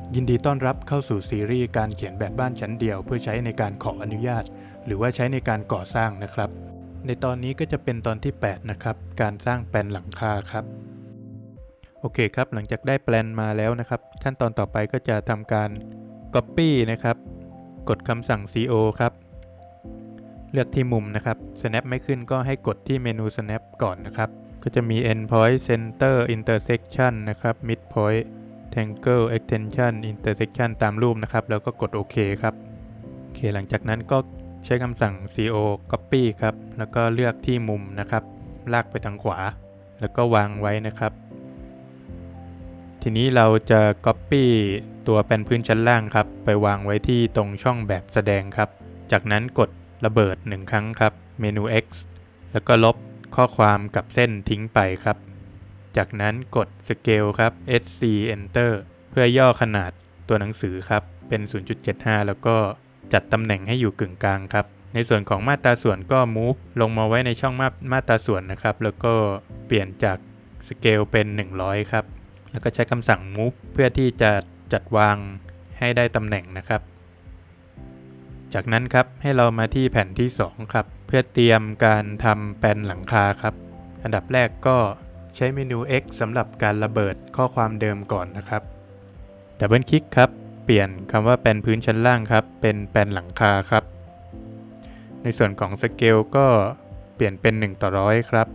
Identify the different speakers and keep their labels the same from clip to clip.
Speaker 1: ยินดีต้อนรับเข้าสู่ซีรีส์การเขียนแบบบ้านชั้นเดียวเพื่อใช้ในการขออนุญาตหรือว่าใช้ในการก่อสร้างนะครับในตอนนี้ก็จะเป็นตอนที่8นะครับการสร้างแปลนหลังคาครับโอเคครับหลังจากได้แปลนมาแล้วนะครับขั้นตอนต่อไปก็จะทำการ Copy นะครับกดคำสั่ง CO ครับเลือกที่มุมนะครับ Snap ไม่ขึ้นก็ให้กดที่เมนู Snap ก่อนนะครับก็จะมี Endpoint Center Intersection นะครับ Midpoint Angle Extension Intersection ตามรูปนะครับแล้วก็กดโอเคครับโอเคหลังจากนั้นก็ใช้คำสั่ง CO Copy ครับแล้วก็เลือกที่มุมนะครับลากไปทางขวาแล้วก็วางไว้นะครับทีนี้เราจะ Copy ตัวแผ่นพื้นชั้นล่างครับไปวางไว้ที่ตรงช่องแบบแสดงครับจากนั้นกดระเบิด1ครั้งครับเมนู X แล้วก็ลบข้อความกับเส้นทิ้งไปครับจากนั้นกด Scale ครับ SC Enter เพื่อย่อขนาดตัวหนังสือครับเป็น 0.75 แล้วก็จัดตำแหน่งให้อยู่กึ่งกลางครับในส่วนของมาตราส่วนก็ Move ลงมาไว้ในช่องมาตราส่วนนะครับแล้วก็เปลี่ยนจาก Scale เป็น100ครับแล้วก็ใช้คำสั่ง Move เพื่อที่จะจัดวางให้ได้ตำแหน่งนะครับจากนั้นครับให้เรามาที่แผ่นที่2ครับเพื่อเตรียมการทำแปลนหลังคาครับอันดับแรกก็ใช้เมนู X สำหรับการระเบิดข้อความเดิมก่อนนะครับดับเบิลคลิกครับเปลี่ยนคำว่าแปลนพื้นชั้นล่างครับเป็นแปลนหลังคาครับในส่วนของสเกลก็เปลี่ยนเป็น1:100ครับ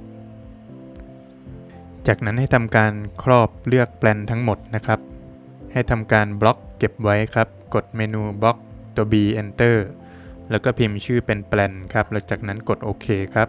Speaker 1: จากนั้นให้ทำการครอบเลือกแปลนทั้งหมดนะครับให้ทำการบล็อกเก็บไว้ครับกดเมนูบล็อกตัว B Enter แล้วก็พิมพ์ชื่อเป็นแปลนครับแล้วจากนั้นกดโอเคครับ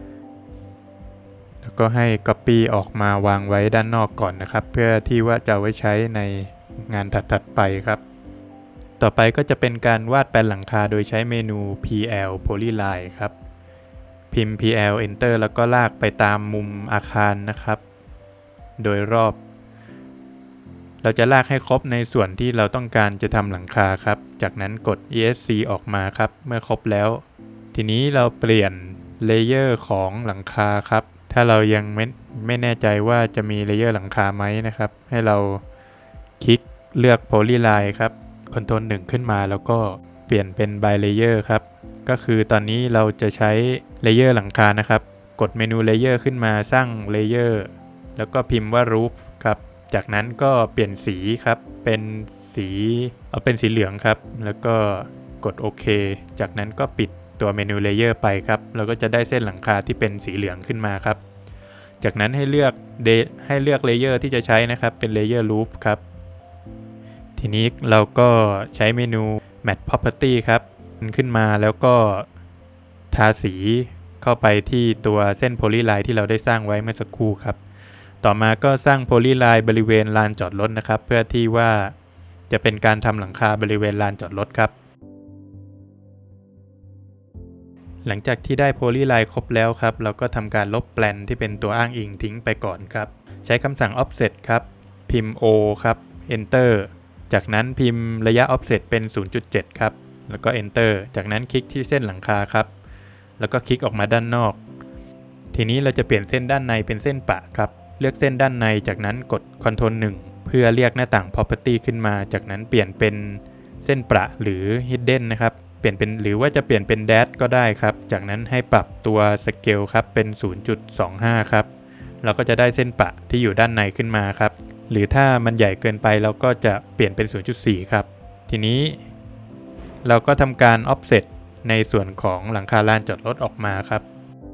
Speaker 1: แล้วก็ให้ Copy ออกมาวางไว้ด้านนอกก่อนนะครับเพื่อที่ว่าจะไว้ใช้ในงานถัดๆไปครับต่อไปก็จะเป็นการวาดแปลนหลังคาโดยใช้เมนู PL Polyline ครับพิมพ์ PL Enter แล้วก็ลากไปตามมุมอาคารนะครับโดยรอบเราจะลากให้ครบในส่วนที่เราต้องการจะทำหลังคาครับจากนั้นกด ESC ออกมาครับเมื่อครบแล้วทีนี้เราเปลี่ยนเลเยอร์ของหลังคาครับถ้าเรายังไม่แน่ใจว่าจะมีเลเยอร์หลังคาไหมนะครับให้เราคลิกเลือก Polyline ครับ Ctrl 1ขึ้นมาแล้วก็เปลี่ยนเป็น by layer ครับก็คือตอนนี้เราจะใช้เลเยอร์หลังคานะครับกดเมนู layer ขึ้นมาสร้างเลเยอร์แล้วก็พิมพ์ว่า roof ครับจากนั้นก็เปลี่ยนสีครับเป็นสีเหลืองครับแล้วก็กดโอเคจากนั้นก็ปิดตัวเมนูเลเยอร์ไปครับเราก็จะได้เส้นหลังคาที่เป็นสีเหลืองขึ้นมาครับจากนั้นให้เลือกเลเยอร์ที่จะใช้นะครับเป็นเลเยอร์ roof ครับทีนี้เราก็ใช้เมนู Matte Property ครับขึ้นมาแล้วก็ทาสีเข้าไปที่ตัวเส้น Polyline ที่เราได้สร้างไว้เมื่อสักครู่ครับต่อมาก็สร้าง Polyline บริเวณลานจอดรถนะครับเพื่อที่ว่าจะเป็นการทำหลังคาบริเวณลานจอดรถครับหลังจากที่ได้ Polyline ครบแล้วครับเราก็ทำการลบแปลนที่เป็นตัวอ้างอิงทิ้งไปก่อนครับใช้คำสั่ง Offset ครับพิมพ์ O ครับ Enter จากนั้นพิมพ์ระยะ Offset เป็น 0.7 ครับแล้วก็ Enter จากนั้นคลิกที่เส้นหลังคาครับแล้วก็คลิกออกมาด้านนอกทีนี้เราจะเปลี่ยนเส้นด้านในเป็นเส้นปะครับเลือกเส้นด้านในจากนั้นกด Ctrl 1เพื่อเรียกหน้าต่าง Property ขึ้นมาจากนั้นเปลี่ยนเป็นเส้นประหรือ Hidden นะครับเปลี่ยนเป็นหรือว่าจะเปลี่ยนเป็น Dash ก็ได้ครับจากนั้นให้ปรับตัว Scale ครับเป็น 0.25 ครับเราก็จะได้เส้นประที่อยู่ด้านในขึ้นมาครับหรือถ้ามันใหญ่เกินไปเราก็จะเปลี่ยนเป็น 0.4 ครับทีนี้เราก็ทำการ Offset ในส่วนของหลังคาลานจอดรถออกมาครับ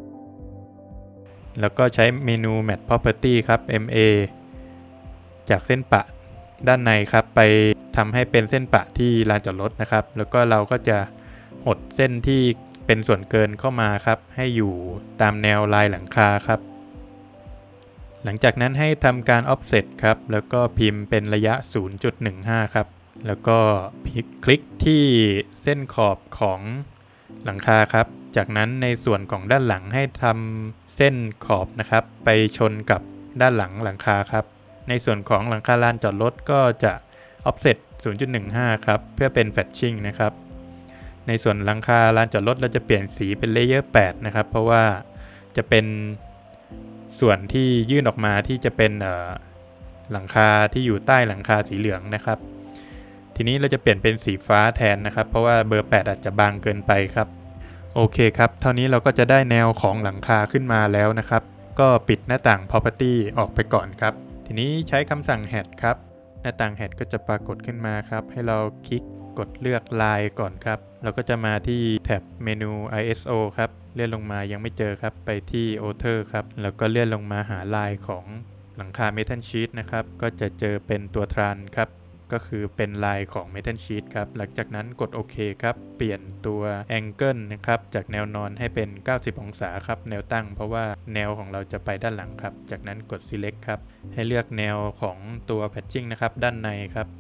Speaker 1: แล้วก็ใช้เมนู Matte Property ครับ MA จากเส้นปะด้านในครับไปทำให้เป็นเส้นปะที่ลานจอดรถนะครับแล้วก็เราก็จะหดเส้นที่เป็นส่วนเกินเข้ามาครับให้อยู่ตามแนวลายหลังคาครับหลังจากนั้นให้ทำการ Offset ครับแล้วก็พิมพ์เป็นระยะ 0.15 ครับแล้วก็คลิกที่เส้นขอบของหลังคาครับจากนั้นในส่วนของด้านหลังให้ทำเส้นขอบนะครับไปชนกับด้านหลังคาครับในส่วนของหลังคาลานจอดรถก็จะ offset 0.15 ครับเพื่อเป็น fetching นะครับในส่วนหลังคาลานจอดรถเราจะเปลี่ยนสีเป็นเลเยอร์8นะครับเพราะว่าจะเป็นส่วนที่ยื่นออกมาที่จะเป็นหลังคาที่อยู่ใต้หลังคาสีเหลืองนะครับทีนี้เราจะเปลี่ยนเป็นสีฟ้าแทนนะครับเพราะว่าเบอร์ 8อาจจะบางเกินไปครับโอเคครับเท่านี้เราก็จะได้แนวของหลังคาขึ้นมาแล้วนะครับก็ปิดหน้าต่าง property ออกไปก่อนครับทีนี้ใช้คำสั่ง head ครับหน้าต่าง head ก็จะปรากฏขึ้นมาครับให้เราคลิกกดเลือกลายก่อนครับเราก็จะมาที่แท็บเมนู ISO ครับเลื่อนลงมายังไม่เจอครับไปที่ Author ครับแล้วก็เลื่อนลงมาหาลายของหลังคา Metal Sheet นะครับก็จะเจอเป็นตัวทรานครับก็คือเป็นลายของ Metal Sheet ครับหลังจากนั้นกดโอเคครับเปลี่ยนตัว Angle นะครับจากแนวนอนให้เป็น90องศาครับแนวตั้งเพราะว่าแนวของเราจะไปด้านหลังครับจากนั้นกด Select ครับให้เลือกแนวของตัว Patching นะครับด้านในครับ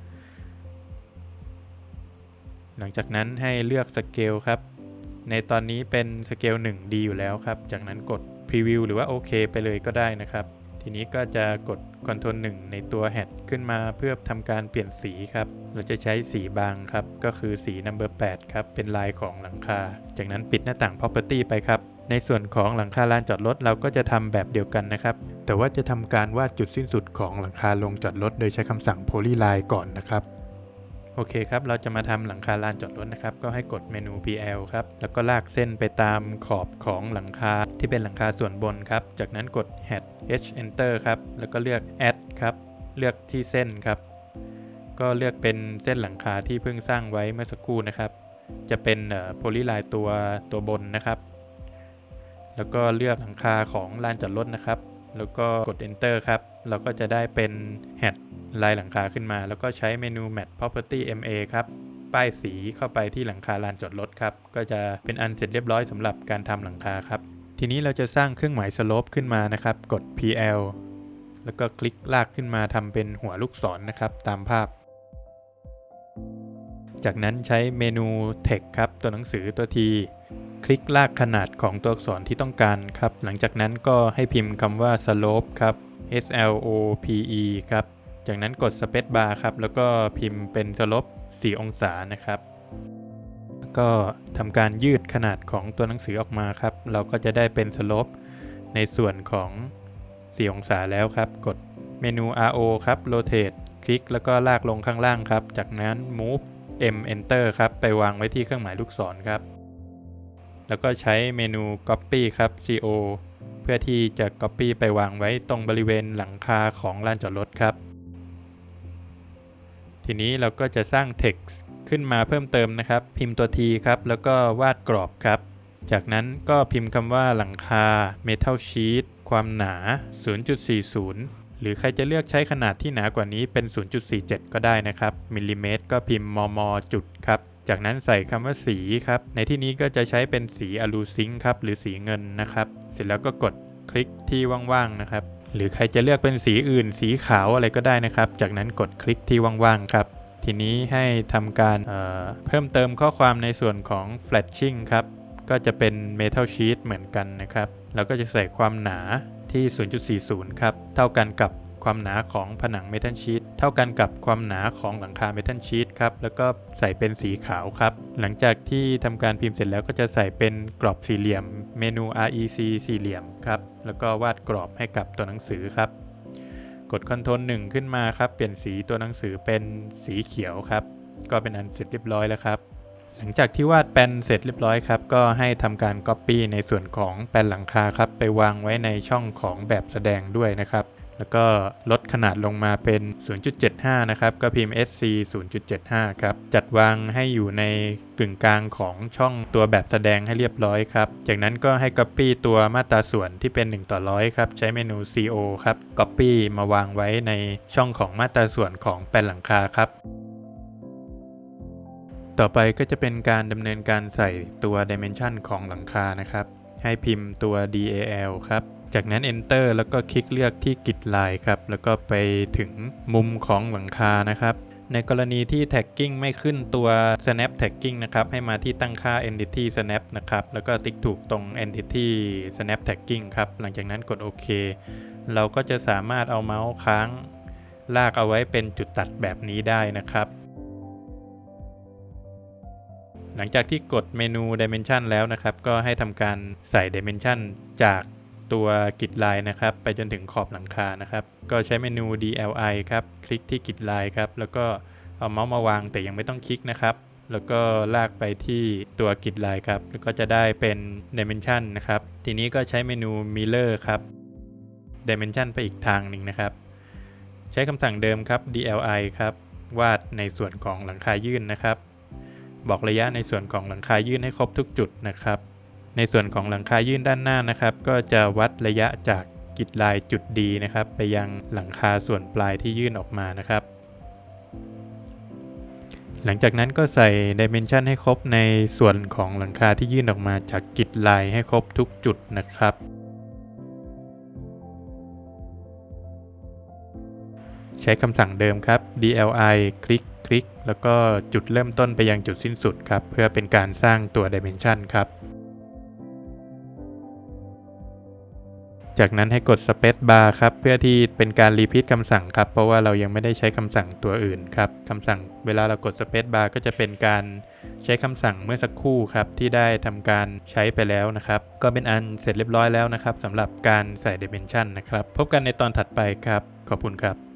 Speaker 1: หลังจากนั้นให้เลือกสเกลครับในตอนนี้เป็นสเกล1ดีอยู่แล้วครับจากนั้นกด Preview หรือว่าโอเคไปเลยก็ได้นะครับทีนี้ก็จะกด Ctrl 1ในตัว Head ขึ้นมาเพื่อทำการเปลี่ยนสีครับเราจะใช้สีบางครับก็คือสี Number 8ครับเป็นลายของหลังคาจากนั้นปิดหน้าต่าง Property ไปครับในส่วนของหลังคาลานจอดรถเราก็จะทำแบบเดียวกันนะครับแต่ว่าจะทำการวาดจุดสิ้นสุดของหลังคาลงจอดรถโดยใช้คำสั่ง Polyline ก่อนนะครับโอเคครับเราจะมาทำหลังคาลานจอดรถนะครับก็ให้กดเมนู PL ครับแล้วก็ลากเส้นไปตามขอบของหลังคาที่เป็นหลังคาส่วนบนครับจากนั้นกด H Enter ครับแล้วก็เลือก Add ครับเลือกที่เส้นครับก็เลือกเป็นเส้นหลังคาที่เพิ่งสร้างไว้เมื่อสักครู่นะครับจะเป็นโพลีไลน์ตัวบนนะครับแล้วก็เลือกหลังคาของลานจอดรถนะครับแล้วก็กด Enter ครับเราก็จะได้เป็น Headลายหลังคาขึ้นมาแล้วก็ใช้เมนู Matte Property MA ครับป้ายสีเข้าไปที่หลังคาลานจอดรถครับก็จะเป็นอันเสร็จเรียบร้อยสำหรับการทำหลังคาครับทีนี้เราจะสร้างเครื่องหมาย Slope ขึ้นมานะครับกด PL แล้วก็คลิกลากขึ้นมาทำเป็นหัวลูกศรนะครับตามภาพจากนั้นใช้เมนู Text ครับตัวหนังสือตัว T คลิกลากขนาดของตัวอักษรที่ต้องการครับหลังจากนั้นก็ให้พิมพ์คำว่า Slope ครับ SLOPE ครับจากนั้นกด Space Bar ครับแล้วก็พิมพ์เป็น Slope 4 องศานะครับก็ทำการยืดขนาดของตัวหนังสือออกมาครับเราก็จะได้เป็น Slope ในส่วนของ4 องศาแล้วครับกดเมนู RO ครับ Rotate คลิกแล้วก็ลากลงข้างล่างครับจากนั้น Move M Enter ครับไปวางไว้ที่เครื่องหมายลูกศรครับแล้วก็ใช้เมนู Copy ครับ CO เพื่อที่จะ Copy ไปวางไว้ตรงบริเวณหลังคาของลานจอดรถครับทีนี้เราก็จะสร้าง Text ขึ้นมาเพิ่มเติมนะครับพิมพ์ตัว T ครับแล้วก็วาดกรอบครับจากนั้นก็พิมพ์คำว่าหลังคา Metal Sheet ความหนา 0.40 หรือใครจะเลือกใช้ขนาดที่หนากว่านี้เป็น 0.47 ก็ได้นะครับมิลลิเมตรก็พิมพ์มจุดครับจากนั้นใส่คำว่าสีครับในที่นี้ก็จะใช้เป็นสีอะลูซิงค์ครับหรือสีเงินนะครับเสร็จแล้วก็กดคลิกที่ว่างๆนะครับหรือใครจะเลือกเป็นสีอื่นสีขาวอะไรก็ได้นะครับจากนั้นกดคลิกที่ว่างๆครับทีนี้ให้ทำการเพิ่มเติมข้อความในส่วนของ flashing ครับก็จะเป็น metal sheet เหมือนกันนะครับแล้วก็จะใส่ความหนาที่ 0.40 ครับเท่ากันกับความหนาของผนัง Metal Sheet เท่ากันกับความหนาของหลังคา Metal Sheet ครับแล้วก็ใส่เป็นสีขาวครับหลังจากที่ทำการพิมพ์เสร็จแล้วก็จะใส่เป็นกรอบสี่เหลี่ยมเมนู REC สี่เหลี่ยมครับแล้วก็วาดกรอบให้กับตัวหนังสือครับกด Ctrl 1 ขึ้นมาครับเปลี่ยนสีตัวหนังสือเป็นสีเขียวครับก็เป็นอันเสร็จเรียบร้อยแล้วครับหลังจากที่วาดแปลนเสร็จเรียบร้อยครับก็ให้ทำการ Copy ในส่วนของแปลนหลังคาครับไปวางไว้ในช่องของแบบแสดงด้วยนะครับแล้วก็ลดขนาดลงมาเป็น 0.75 นะครับก็พิมพ์ SC 0.75 ครับจัดวางให้อยู่ในกึ่งกลางของช่องตัวแบบแสดงให้เรียบร้อยครับจากนั้นก็ให้ Copy ตัวมาตราส่วนที่เป็น 1:100 ครับใช้เมนู CO ครับ Copy มาวางไว้ในช่องของมาตราส่วนของแปลนหลังคาครับต่อไปก็จะเป็นการดำเนินการใส่ตัว Dimension ของหลังคานะครับให้พิมพ์ตัว DAL ครับจากนั้น Enter แล้วก็คลิกเลือกที่กริดลายครับแล้วก็ไปถึงมุมของหลังคานะครับในกรณีที่ Tagging ไม่ขึ้นตัว Snap Tagging นะครับให้มาที่ตั้งค่า Entity Snap นะครับแล้วก็ติ๊กถูกตรง Entity Snap Tagging ครับหลังจากนั้นกดโอเคเราก็จะสามารถเอาเมาส์ค้างลากเอาไว้เป็นจุดตัดแบบนี้ได้นะครับหลังจากที่กดเมนู Dimension แล้วนะครับก็ให้ทำการใส่ Dimension จากตัวกริดลายนะครับไปจนถึงขอบหลังคานะครับก็ใช้เมนู DLI ครับคลิกที่กริดลายครับแล้วก็เอาเมาส์มาวางแต่ยังไม่ต้องคลิกนะครับแล้วก็ลากไปที่ตัวกริดไลน์ครับแล้วก็จะได้เป็น Dimension นะครับทีนี้ก็ใช้เมนู Mirror ครับ Dimension ไปอีกทางหนึ่งนะครับใช้คำสั่งเดิมครับ DLI ครับวาดในส่วนของหลังคายื่นนะครับบอกระยะในส่วนของหลังคายื่นให้ครบทุกจุดนะครับในส่วนของหลังคายื่นด้านหน้านะครับก็จะวัดระยะจากกริดไลน์จุด D นะครับไปยังหลังคาส่วนปลายที่ยื่นออกมานะครับหลังจากนั้นก็ใส่ Dimension ให้ครบในส่วนของหลังคาที่ยื่นออกมาจากกริดไลน์ให้ครบทุกจุดนะครับใช้คำสั่งเดิมครับ DLI คลิกแล้วก็จุดเริ่มต้นไปยังจุดสิ้นสุดครับเพื่อเป็นการสร้างตัว Dimension ครับจากนั้นให้กด Space Bar ครับเพื่อที่เป็นการรีพีทคำสั่งครับเพราะว่าเรายังไม่ได้ใช้คำสั่งตัวอื่นครับคำสั่งเวลาเรากด Space Bar ก็จะเป็นการใช้คำสั่งเมื่อสักครู่ครับที่ได้ทำการใช้ไปแล้วนะครับก็เป็นอันเสร็จเรียบร้อยแล้วนะครับสำหรับการใส่ Dimension นะครับพบกันในตอนถัดไปครับขอบคุณครับ